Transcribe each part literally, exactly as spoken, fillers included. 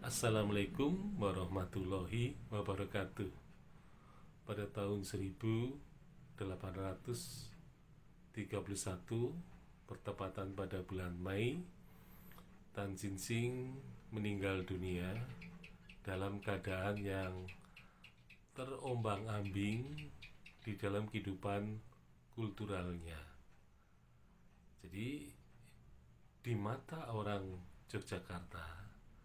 Assalamualaikum warahmatullahi wabarakatuh. Pada tahun seribu delapan ratus tiga puluh satu, bertepatan pada bulan Mei, Tan Chin Sing meninggal dunia dalam keadaan yang terombang-ambing di dalam kehidupan kulturalnya. Jadi di mata orang Yogyakarta,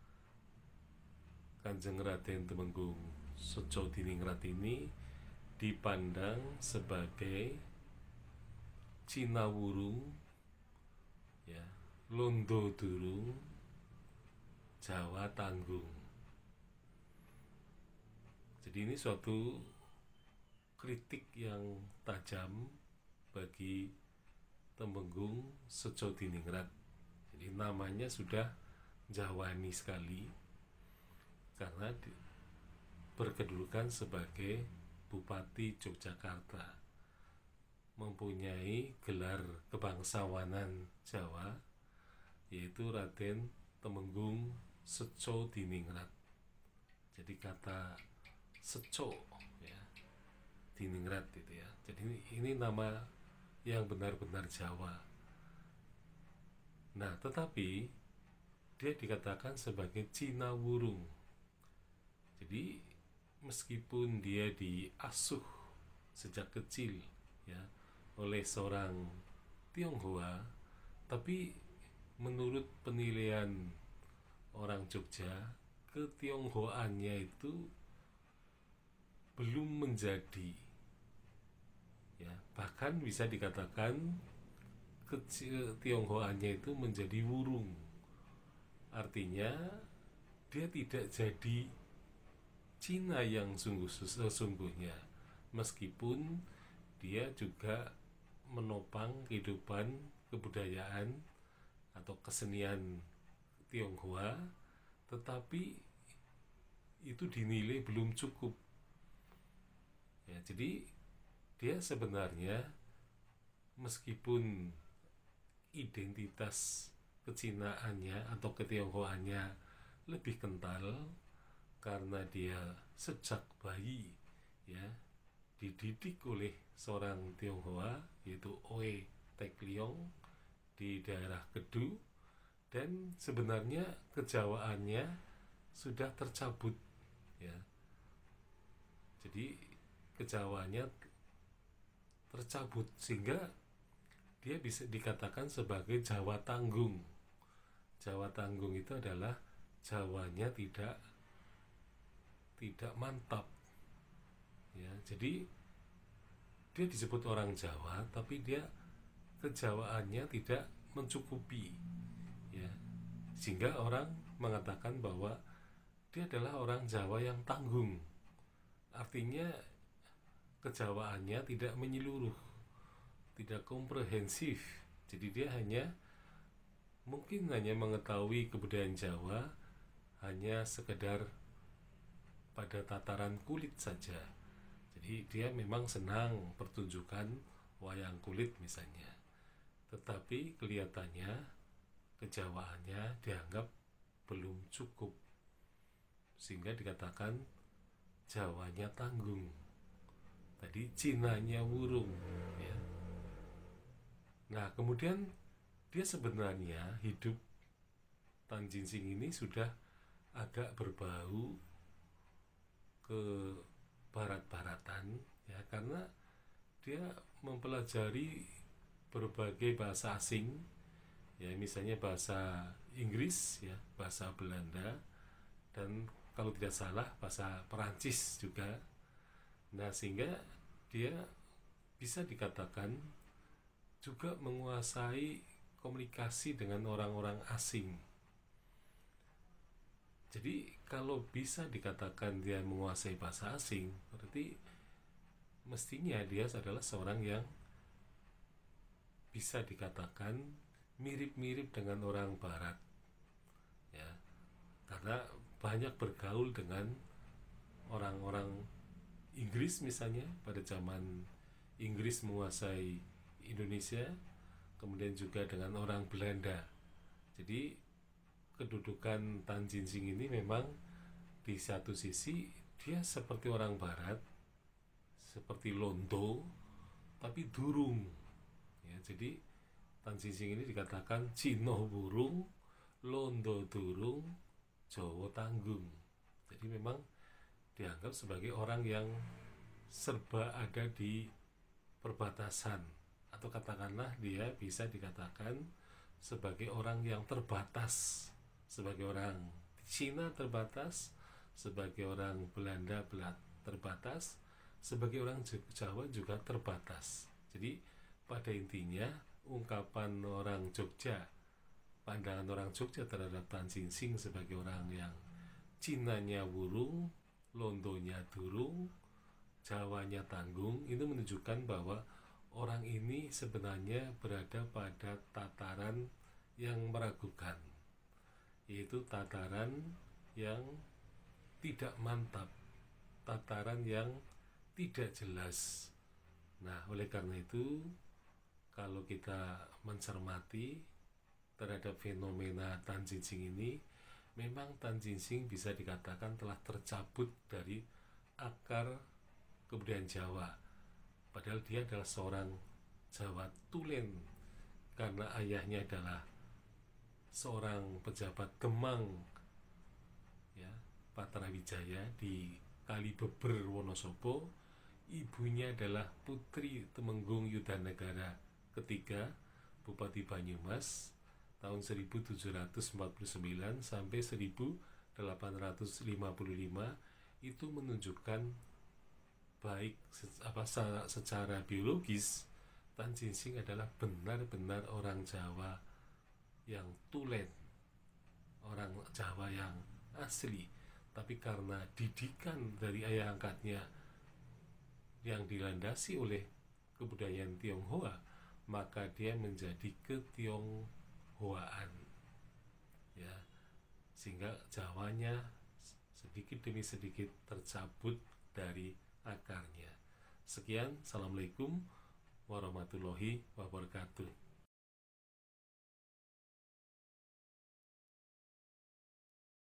Kanjeng Raden Temenggung Sejodiningrat ini dipandang sebagai Cinawurung, ya, Londo Durung, Jawa Tanggung. Jadi ini suatu kritik yang tajam bagi Temenggung Sejodiningrat. Jadi namanya sudah Jawani sekali, karena berkedudukan sebagai Bupati Yogyakarta, mempunyai gelar kebangsawanan Jawa, yaitu Raden Temenggung Sejodiningrat. Jadi kata Seco, ya, Diningrat itu ya. Jadi ini, ini nama yang benar-benar Jawa. Nah, tetapi dia dikatakan sebagai Cinawurung. Jadi meskipun dia diasuh sejak kecil, ya, oleh seorang Tionghoa, tapi menurut penilaian orang Jogja, ketionghoaannya itu belum menjadi, ya, bahkan bisa dikatakan ketionghoaannya itu menjadi wurung. Artinya dia tidak jadi Cina yang sungguh-sungguhnya, meskipun dia juga menopang kehidupan kebudayaan atau kesenian Tionghoa, tetapi itu dinilai belum cukup, ya. Jadi dia sebenarnya meskipun identitas kecinaannya atau ketionghoaannya lebih kental, karena dia sejak bayi, ya, dididik oleh seorang Tionghoa, yaitu Oe Tek Leong di daerah Kedu, dan sebenarnya kejawaannya sudah tercabut, ya. Jadi kejawaannya tercabut sehingga dia bisa dikatakan sebagai Jawa Tanggung. Jawa Tanggung itu adalah Jawanya tidak tidak mantap, ya. Jadi dia disebut orang Jawa, tapi dia kejawaannya tidak mencukupi, ya, sehingga orang mengatakan bahwa dia adalah orang Jawa yang tanggung. Artinya kejawaannya tidak menyeluruh, tidak komprehensif. Jadi dia hanya mungkin hanya mengetahui kebudayaan Jawa hanya sekedar pada tataran kulit saja. Jadi dia memang senang pertunjukan wayang kulit misalnya, tetapi kelihatannya kejawaannya dianggap belum cukup, sehingga dikatakan Jawanya tanggung. Tadi Cinanya wurung, ya. Nah, kemudian dia sebenarnya hidup Tan Chin Sing ini sudah agak berbau ke barat-baratan, ya, karena dia mempelajari berbagai bahasa asing, ya, misalnya bahasa Inggris, ya, bahasa Belanda, dan kalau tidak salah bahasa Perancis juga. Nah, sehingga dia bisa dikatakan juga menguasai komunikasi dengan orang-orang asing. Jadi kalau bisa dikatakan dia menguasai bahasa asing, berarti mestinya dia adalah seorang yang bisa dikatakan mirip-mirip dengan orang barat, ya, karena banyak bergaul dengan orang-orang Inggris misalnya pada zaman Inggris menguasai Indonesia, kemudian juga dengan orang Belanda. Jadi kedudukan Tan Jinsing ini memang di satu sisi dia seperti orang barat, seperti Londo, tapi durung ya. Jadi Tan Jinsing ini dikatakan Cino burung, Londo durung, Jawa tanggung. Jadi memang dianggap sebagai orang yang serba ada di perbatasan, atau katakanlah dia bisa dikatakan sebagai orang yang terbatas, sebagai orang Cina terbatas, sebagai orang Belanda terbatas, sebagai orang Jawa juga terbatas. Jadi pada intinya ungkapan orang Jogja, pandangan orang Jogja terhadap Tan Jinsing sebagai orang yang Cinanya burung, Londonya durung, Jawanya tanggung, itu menunjukkan bahwa orang ini sebenarnya berada pada tataran yang meragukan, yaitu tataran yang tidak mantap, tataran yang tidak jelas. Nah, oleh karena itu, kalau kita mencermati terhadap fenomena Tan Jinsing ini, memang Tan Jinsing bisa dikatakan telah tercabut dari akar kebudayaan Jawa. Padahal dia adalah seorang Jawa tulen, karena ayahnya adalah seorang pejabat Gemang ya, Patrawijaya di Kalibeber Wonosobo. Ibunya adalah Putri Temenggung Yudanegara ketiga, Bupati Banyumas tahun seribu tujuh ratus empat puluh sembilan sampai seribu delapan ratus lima puluh lima. Itu menunjukkan baik apa secara biologis Tan Jinsing adalah benar-benar orang Jawa yang tulen, orang Jawa yang asli. Tapi karena didikan dari ayah angkatnya yang dilandasi oleh kebudayaan Tionghoa, maka dia menjadi ketionghoaan ya, sehingga Jawanya sedikit demi sedikit tercabut dari akarnya. Sekian, assalamualaikum warahmatullahi wabarakatuh.